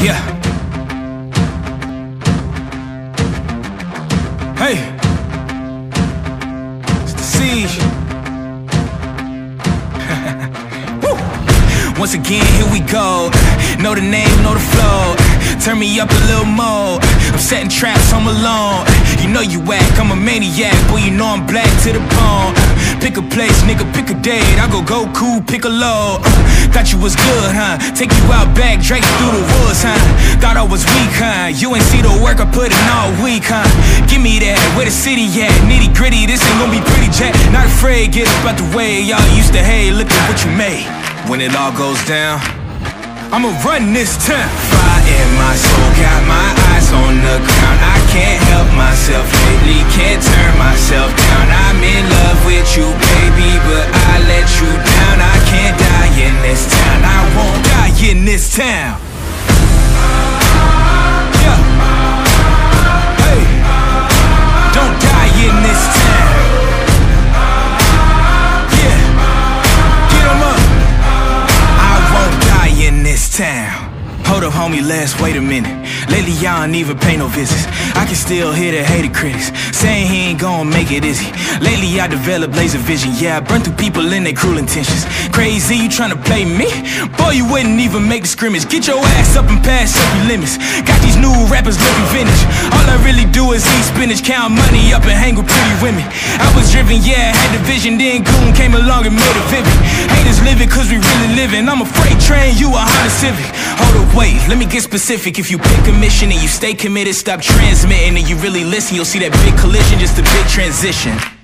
Yeah. Hey, it's the Siege. Woo. Once again, here we go. Know the name, know the flow. Turn me up a little more. I'm setting traps, I'm alone. You know you whack, I'm a maniac. Boy, you know I'm black to the bone. Pick a place, nigga, pick a date. I go Goku, pick a load. Thought you was good, huh? Take you out back, Drake through the woods, huh? Thought I was weak, huh? You ain't see the work I put in all week, huh? Give me that, where the city at? Nitty gritty, this ain't gonna be pretty, Jack. Not afraid, get up out the way. Y'all used to hate, look at what you made. When it all goes down, I'ma run this town. Fire in my soul, got my eyes on the ground. I can't help myself lately, can't turn myself down. I'm in love with you, baby, but I let you down. I can't die in this town, I won't die in this town. Yeah. Hey, don't die in this town. Yeah, get 'em up. I won't die in this town. Hold up, homie, wait a minute. Lately, y'all don't even pay no visits. I can still hear the hater critics saying he ain't gon' make it, is he? Lately, I developed laser vision. Yeah, I burn through people in their cruel intentions. Crazy, you tryna play me? Boy, you wouldn't even make the scrimmage. Get your ass up and pass up your limits. Got these new rappers looking vintage. All I really do is eat spinach, count money up and hang with pretty women. I was driven, yeah, I had the vision. Then Goon came along and made it vivid. Haters living cause we really living. I'm a freight train, you a Honda Civic. Hold up, wait, let me get specific. If you pick a mission and you stay committed, stop transmitting and you really listen, you'll see that big collision, just a big transition.